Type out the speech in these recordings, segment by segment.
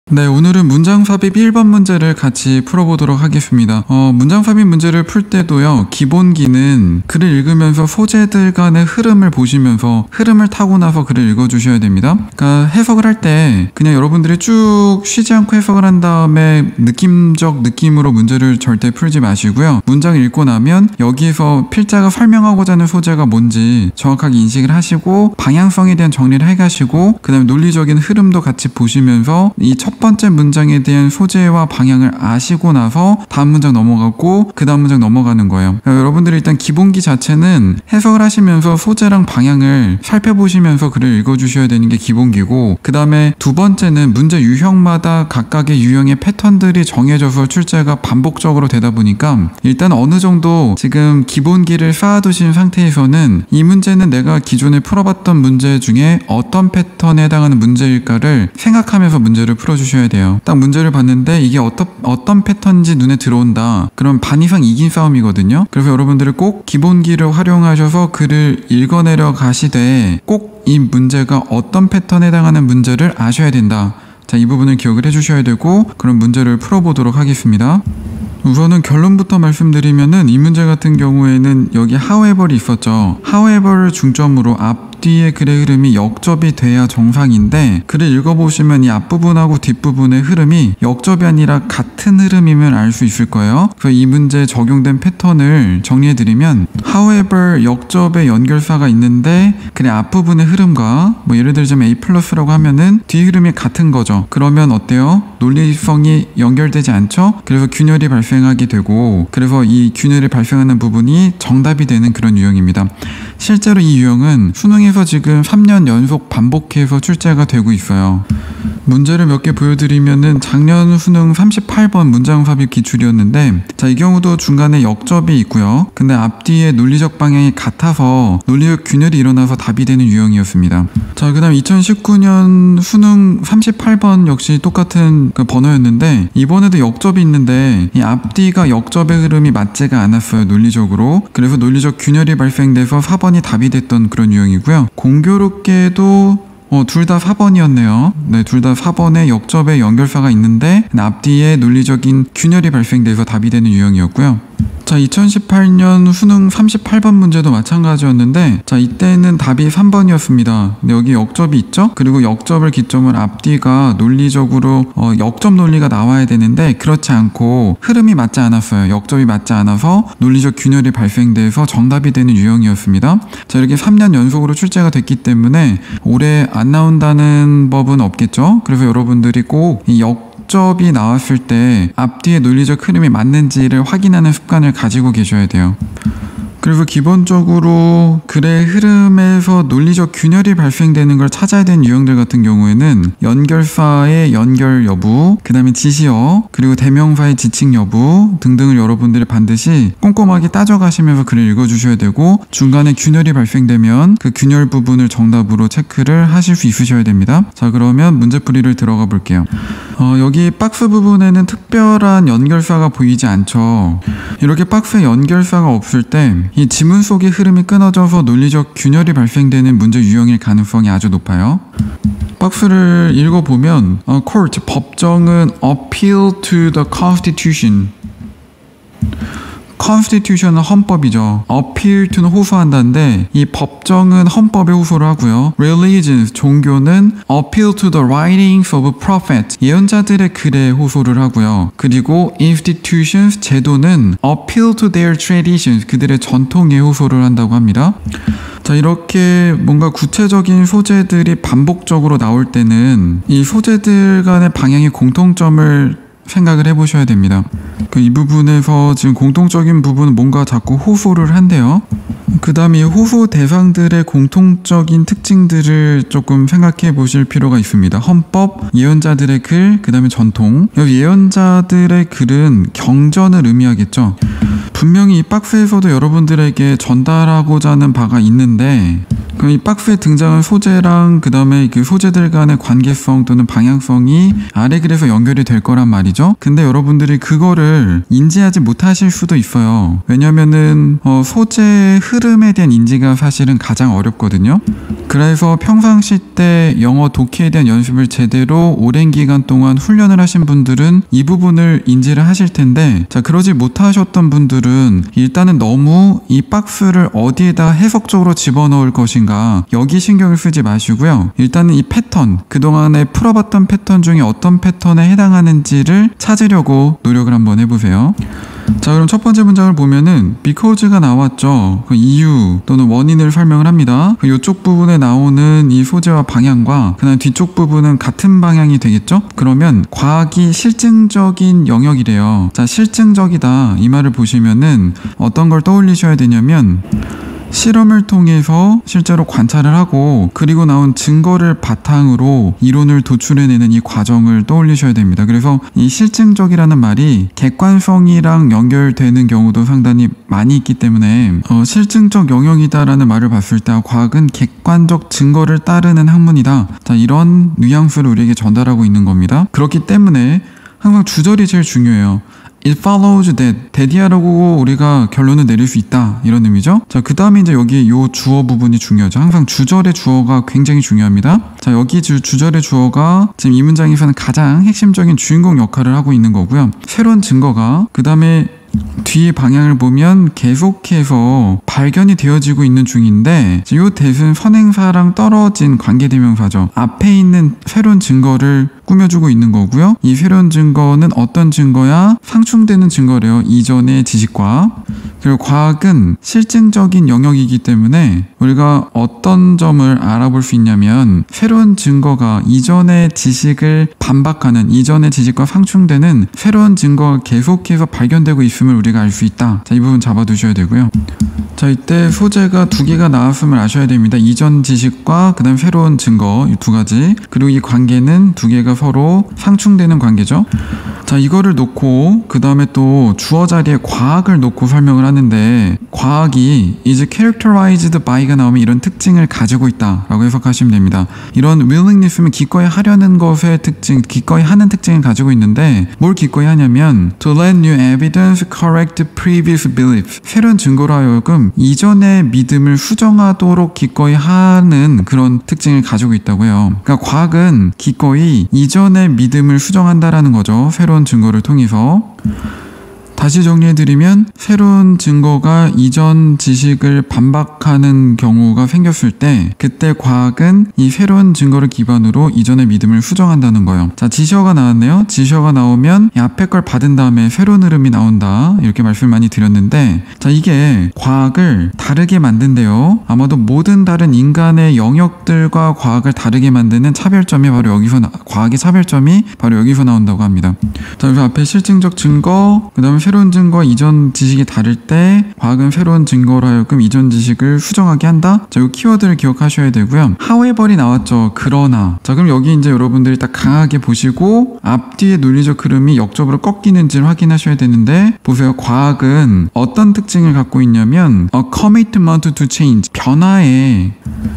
네, 오늘은 문장삽입 1번 문제를 같이 풀어보도록 하겠습니다. 문장삽입 문제를 풀 때도요, 기본기는 글을 읽으면서 소재들 간의 흐름을 보시면서 흐름을 타고 나서 글을 읽어주셔야 됩니다. 그러니까 해석을 할 때 그냥 여러분들이 쭉 쉬지 않고 해석을 한 다음에 느낌적 느낌으로 문제를 절대 풀지 마시고요. 문장을 읽고 나면 여기에서 필자가 설명하고자 하는 소재가 뭔지 정확하게 인식을 하시고 방향성에 대한 정리를 해가시고 그 다음에 논리적인 흐름도 같이 보시면서 이 첫 번째 문장에 대한 소재와 방향을 아시고 나서 다음 문장 넘어가고 그 다음 문장 넘어가는 거예요. 그러니까 여러분들이 일단 기본기 자체는 해석을 하시면서 소재랑 방향을 살펴보시면서 글을 읽어주셔야 되는 게 기본기고, 그 다음에 두 번째는 문제 유형마다 각각의 유형의 패턴들이 정해져서 출제가 반복적으로 되다 보니까 일단 어느 정도 지금 기본기를 쌓아두신 상태에서는 이 문제는 내가 기존에 풀어봤던 문제 중에 어떤 패턴에 해당하는 문제일까를 생각하면서 문제를 풀어주셔야 돼요. 딱 문제를 봤는데 이게 어떤 패턴인지 눈에 들어온다. 그럼 반 이상 이긴 싸움이거든요. 그래서 여러분들이 꼭 기본기를 활용하셔서 글을 읽어내려 가시되 꼭 이 문제가 어떤 패턴에 해당하는 문제를 아셔야 된다. 자, 이 부분을 기억을 해주셔야 되고, 그럼 문제를 풀어보도록 하겠습니다. 우선은 결론부터 말씀드리면은 이 문제 같은 경우에는 여기 however이 있었죠. however를 중점으로 앞뒤의 글의 흐름이 역접이 돼야 정상인데, 글을 읽어보시면 이 앞부분하고 뒷부분의 흐름이 역접이 아니라 같은 흐름임을 알 수 있을 거예요. 그래서 이 문제에 적용된 패턴을 정리해드리면, however 역접의 연결사가 있는데 글의 앞부분의 흐름과 뭐 예를 들자면 A+라고 하면은 뒤 흐름이 같은 거죠. 그러면 어때요? 논리성이 연결되지 않죠? 그래서 균열이 발생하게 되고, 그래서 이 균열이 발생하는 부분이 정답이 되는 그런 유형입니다. 실제로 이 유형은 수능에서 지금 3년 연속 반복해서 출제가 되고 있어요. 문제를 몇 개 보여드리면은 작년 수능 38번 문장삽입 기출이었는데, 자, 이 경우도 중간에 역접이 있고요. 근데 앞뒤의 논리적 방향이 같아서 논리적 균열이 일어나서 답이 되는 유형이었습니다. 자, 그 다음 2019년 수능 38번 역시 똑같은 그 번호였는데, 이번에도 역접이 있는데 이 앞뒤가 역접의 흐름이 맞지가 않았어요, 논리적으로. 그래서 논리적 균열이 발생돼서 4번이 답이 됐던 그런 유형이고요. 공교롭게도 둘 다 4번이었네요. 네, 둘 다 4번에 역접의 연결사가 있는데 앞뒤에 논리적인 균열이 발생돼서 답이 되는 유형이었고요. 자, 2018년 수능 38번 문제도 마찬가지였는데, 자, 이때는 답이 3번이었습니다. 근데 여기 역접이 있죠? 그리고 역접을 기점으로 앞뒤가 논리적으로 역접 논리가 나와야 되는데 그렇지 않고 흐름이 맞지 않았어요. 역접이 맞지 않아서 논리적 균열이 발생돼서 정답이 되는 유형이었습니다. 자, 이렇게 3년 연속으로 출제가 됐기 때문에 올해 안 나온다는 법은 없겠죠? 그래서 여러분들이 꼭 이 역접이 나왔을 때 앞뒤의 논리적 흐름이 맞는지를 확인하는 습관을 가지고 계셔야 돼요. 그래서 기본적으로 글의 흐름에서 논리적 균열이 발생되는 걸 찾아야 되는 유형들 같은 경우에는 연결사의 연결 여부, 그 다음에 지시어, 그리고 대명사의 지칭 여부 등등을 여러분들이 반드시 꼼꼼하게 따져가시면서 글을 읽어주셔야 되고, 중간에 균열이 발생되면 그 균열 부분을 정답으로 체크를 하실 수 있으셔야 됩니다. 자, 그러면 문제풀이를 들어가 볼게요. 여기 박스 부분에는 특별한 연결사가 보이지 않죠. 이렇게 박스에 연결사가 없을 때 이 지문 속의 흐름이 끊어져서 논리적 균열이 발생되는 문제 유형일 가능성이 아주 높아요. 박스를 읽어보면 court, 법정은 appeal to the constitution. constitution은 헌법이죠. appeal to는 호소한다는데 이 법정은 헌법에 호소를 하고요. religions, 종교는 appeal to the writings of prophets, 예언자들의 글에 호소를 하고요. 그리고 institutions, 제도는 appeal to their traditions, 그들의 전통에 호소를 한다고 합니다. 자, 이렇게 뭔가 구체적인 소재들이 반복적으로 나올 때는 이 소재들 간의 방향의 공통점을 생각을 해보셔야 됩니다. 이 부분에서 지금 공통적인 부분은 뭔가 자꾸 호소를 한대요. 그 다음에 호소 대상들의 공통적인 특징들을 조금 생각해 보실 필요가 있습니다. 헌법, 예언자들의 글, 그 다음에 전통. 여기 예언자들의 글은 경전을 의미하겠죠. 분명히 이 박스에서도 여러분들에게 전달하고자 하는 바가 있는데 그럼 이 박스에 등장한 소재랑 그 다음에 그 소재들 간의 관계성 또는 방향성이 아래 글에서 연결이 될 거란 말이죠. 근데 여러분들이 그거를 인지하지 못하실 수도 있어요. 왜냐면은 소재의 흐름에 대한 인지가 사실은 가장 어렵거든요. 그래서 평상시 때 영어 독해에 대한 연습을 제대로 오랜 기간 동안 훈련을 하신 분들은 이 부분을 인지를 하실 텐데, 자, 그러지 못하셨던 분들은 일단은 너무 이 박스를 어디에다 해석적으로 집어넣을 것인가 여기 신경을 쓰지 마시고요. 일단은 이 패턴, 그동안에 풀어봤던 패턴 중에 어떤 패턴에 해당하는지를 찾으려고 노력을 한번 해보세요. 자, 그럼 첫 번째 문장을 보면은 because가 나왔죠. 그 이유 또는 원인을 설명을 합니다. 이쪽 부분에 나오는 이 소재와 방향과 그다음 뒤쪽 부분은 같은 방향이 되겠죠? 그러면 과학이 실증적인 영역이래요. 자, 실증적이다 이 말을 보시면은 어떤 걸 떠올리셔야 되냐면 실험을 통해서 실제로 관찰을 하고 그리고 나온 증거를 바탕으로 이론을 도출해내는 이 과정을 떠올리셔야 됩니다. 그래서 이 실증적이라는 말이 객관성이랑 연결되는 경우도 상당히 많이 있기 때문에 실증적 영역이다라는 말을 봤을 때 과학은 객관적 증거를 따르는 학문이다. 자, 이런 뉘앙스를 우리에게 전달하고 있는 겁니다. 그렇기 때문에 항상 주절이 제일 중요해요. It follows that이라고 우리가 결론을 내릴 수 있다 이런 의미죠. 자, 그 다음에 이제 여기 요 주어 부분이 중요하죠. 항상 주절의 주어가 굉장히 중요합니다. 자, 여기 주절의 주어가 지금 이 문장에서는 가장 핵심적인 주인공 역할을 하고 있는 거고요. 새로운 증거가 그 다음에 뒤 방향을 보면 계속해서 발견이 되어지고 있는 중인데, 이 대은 선행사랑 떨어진 관계대명사죠. 앞에 있는 새로운 증거를 꾸며주고 있는 거고요. 이 새로운 증거는 어떤 증거야? 상충되는 증거래요. 이전의 지식과. 그리고 과학은 실증적인 영역이기 때문에 우리가 어떤 점을 알아볼 수 있냐면 새로운 증거가 이전의 지식을 반박하는, 이전의 지식과 상충되는 새로운 증거가 계속해서 발견되고 있음을 우리가 알 수 있다. 자, 이 부분 잡아두셔야 되고요. 자, 이때 소재가 두 개가 나왔음을 아셔야 됩니다. 이전 지식과 그 다음 새로운 증거, 이 두 가지. 그리고 이 관계는 두 개가 서로 상충되는 관계죠. 자, 이거를 놓고 그 다음에 또 주어 자리에 과학을 놓고 설명을 하는데, 과학이 is characterized by가 나오면 이런 특징을 가지고 있다 라고 해석하시면 됩니다. 이런 willingness는 기꺼이 하려는 것의 특징, 기꺼이 하는 특징을 가지고 있는데, 뭘 기꺼이 하냐면 to let new evidence correct previous beliefs, 새로운 증거로 하여금 이전의 믿음을 수정하도록 기꺼이 하는 그런 특징을 가지고 있다고 해요. 그러니까 과학은 기꺼이 이전의 믿음을 수정한다라는 거죠. 새로운 증거를 통해서. 다시 정리해드리면 새로운 증거가 이전 지식을 반박하는 경우가 생겼을 때 그때 과학은 이 새로운 증거를 기반으로 이전의 믿음을 수정한다는 거예요. 자, 지시어가 나왔네요. 지시어가 나오면 이 앞에 걸 받은 다음에 새로운 흐름이 나온다 이렇게 말씀을 많이 드렸는데, 자, 이게 과학을 다르게 만든대요. 아마도 모든 다른 인간의 영역들과 과학을 다르게 만드는 차별점이 바로 여기서 과학의 차별점이 바로 여기서 나온다고 합니다. 자, 그래서 앞에 실증적 증거, 그 다음에 새로운 증거와 이전 지식이 다를 때 과학은 새로운 증거로 하여금 이전 지식을 수정하게 한다. 자, 이 키워드를 기억하셔야 되고요. however이 나왔죠. 그러나. 자, 그럼 여기 이제 여러분들이 딱 강하게 보시고 앞뒤의 논리적 흐름이 역적으로 꺾이는지를 확인하셔야 되는데, 보세요. 과학은 어떤 특징을 갖고 있냐면 a commitment to change, 변화에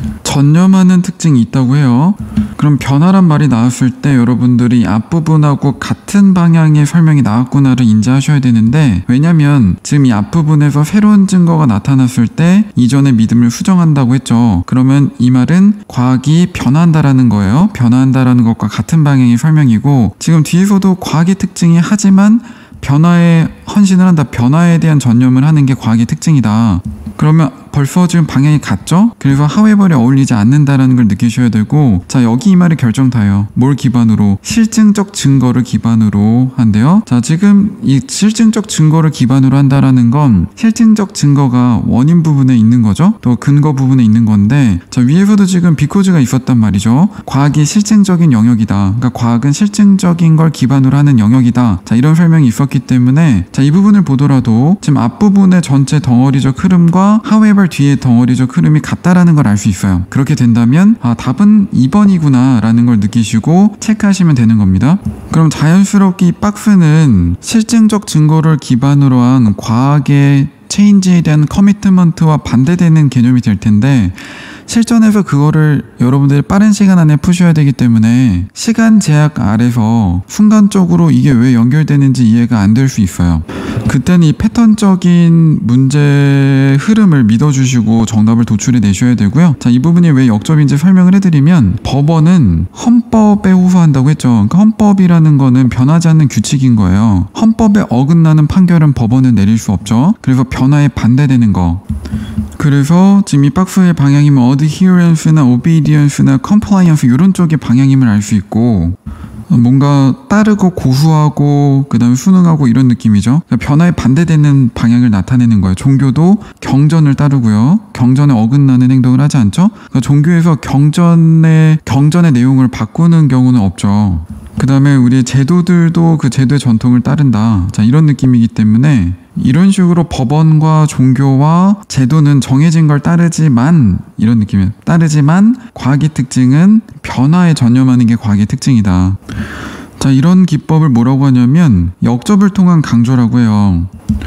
전념하는 특징이 있다고 해요. 그럼 변화란 말이 나왔을 때 여러분들이 앞부분하고 같은 방향의 설명이 나왔구나를 인지하셔야 되는데, 왜냐면 지금 이 앞부분에서 새로운 증거가 나타났을 때 이전의 믿음을 수정한다고 했죠. 그러면 이 말은 과학이 변화한다라는 거예요. 변화한다라는 것과 같은 방향의 설명이고, 지금 뒤에서도 과학의 특징이 하지만 변화에 헌신을 한다, 변화에 대한 전념을 하는 게 과학의 특징이다. 그러면 벌써 지금 방향이 같죠? 그래서 however에 어울리지 않는다라는 걸 느끼셔야 되고, 자, 여기 이 말이 결정타요. 뭘 기반으로? 실증적 증거를 기반으로 한대요. 자, 지금 이 실증적 증거를 기반으로 한다라는 건 실증적 증거가 원인 부분에 있는 거죠. 또 근거 부분에 있는 건데, 자, 위에서도 지금 because가 있었단 말이죠. 과학이 실증적인 영역이다. 그러니까 과학은 실증적인 걸 기반으로 하는 영역이다. 자, 이런 설명이 있었기 때문에, 자, 이 부분을 보더라도 지금 앞부분의 전체 덩어리적 흐름과 however 뒤에 덩어리적 흐름이 같다라는 걸 알 수 있어요. 그렇게 된다면 답은 2번이구나 라는 걸 느끼시고 체크하시면 되는 겁니다. 그럼 자연스럽게 이 박스는 실증적 증거를 기반으로 한 과학의 체인지에 대한 커미트먼트와 반대되는 개념이 될 텐데 실전에서 그거를 여러분들이 빠른 시간 안에 푸셔야 되기 때문에 시간 제약 아래서 순간적으로 이게 왜 연결되는지 이해가 안 될 수 있어요. 그때는 이 패턴적인 문제의 흐름을 믿어주시고 정답을 도출해 내셔야 되고요. 자, 이 부분이 왜 역접인지 설명을 해드리면 법원은 헌법에 호소한다고 했죠. 그러니까 헌법이라는 거는 변하지 않는 규칙인 거예요. 헌법에 어긋나는 판결은 법원은 내릴 수 없죠. 그래서 변화에 반대되는 거. 그래서 지금 이 박스의 방향이면 adherence나 obedience나 compliance 이런 쪽의 방향임을 알 수 있고 뭔가 따르고 고수하고 그 다음에 순응하고 이런 느낌이죠. 그러니까 변화에 반대되는 방향을 나타내는 거예요. 종교도 경전을 따르고요. 경전에 어긋나는 행동을 하지 않죠. 그러니까 종교에서 경전의 내용을 바꾸는 경우는 없죠. 그 다음에 우리 제도들도 그 제도의 전통을 따른다. 자, 이런 느낌이기 때문에 이런 식으로 법원과 종교와 제도는 정해진 걸 따르지만 이런 느낌이에요. 따르지만 과학의 특징은 변화에 전념하는 게 과학의 특징이다. 자, 이런 기법을 뭐라고 하냐면 역접을 통한 강조라고 해요.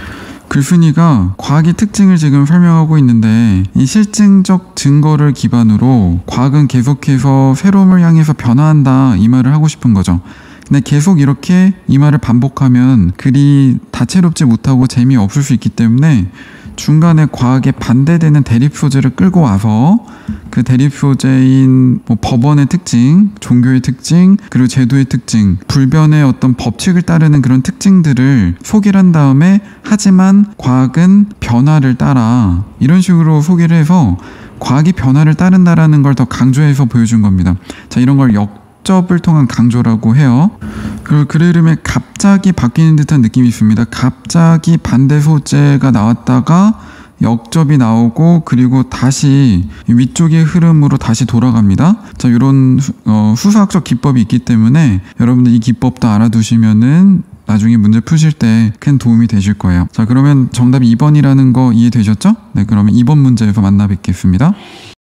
글쓴이가 과학의 특징을 지금 설명하고 있는데 이 실증적 증거를 기반으로 과학은 계속해서 새로움을 향해서 변화한다 이 말을 하고 싶은 거죠. 근데 계속 이렇게 이 말을 반복하면 글이 다채롭지 못하고 재미없을 수 있기 때문에 중간에 과학에 반대되는 대립 소재를 끌고 와서 그 대립 소재인 뭐 법원의 특징, 종교의 특징, 그리고 제도의 특징, 불변의 어떤 법칙을 따르는 그런 특징들을 소개를 한 다음에 하지만 과학은 변화를 따라 이런 식으로 소개를 해서 과학이 변화를 따른다라는 걸 더 강조해서 보여준 겁니다. 자, 이런 걸 역접을 통한 강조라고 해요. 그리고 글의 이름에 갑자기 바뀌는 듯한 느낌이 있습니다. 갑자기 반대 소재가 나왔다가 역접이 나오고 그리고 다시 위쪽의 흐름으로 다시 돌아갑니다. 자, 이런 수사학적 기법이 있기 때문에 여러분들 이 기법도 알아두시면은 나중에 문제 푸실 때 큰 도움이 되실 거예요. 자, 그러면 정답이 2번이라는 거 이해되셨죠? 네, 그러면 2번 문제에서 만나 뵙겠습니다.